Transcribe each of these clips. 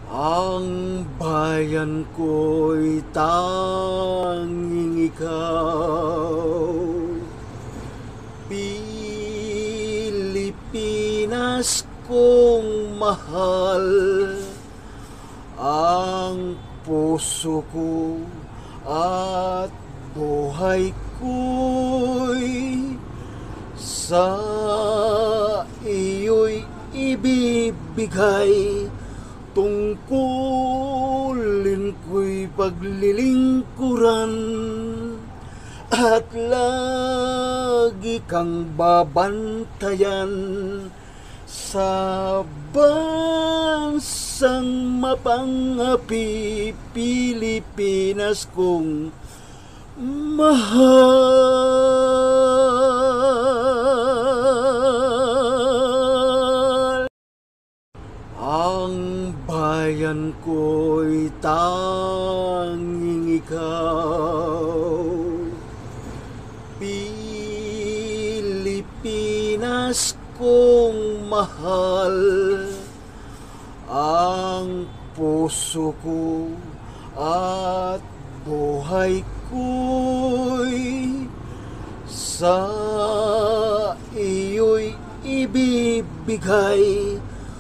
Ang bayan ko'y tanging ikaw, Pilipinas kong mahal. Ang puso ko at buhay ko'y sa iyo'y ibibigay. Tungkulin ko'y paglilingkuran at lagi kang babantayan sa bansang mapangapi, Pilipinas kong mahal. Ang bayan ko'y tanging ikaw, Pilipinas kong mahal. Ang puso ko at buhay ko'y sa iyo'y ibibigay.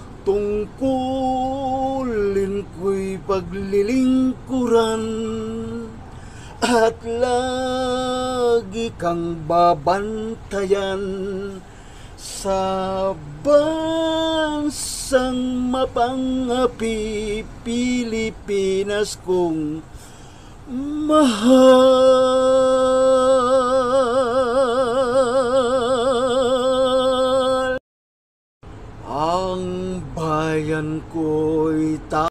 Tungkulin ko'y paglilingkuran at lagi kang babantayan sa bansang mapangapi, Pilipinas kong mahal. Ang bayan ko'y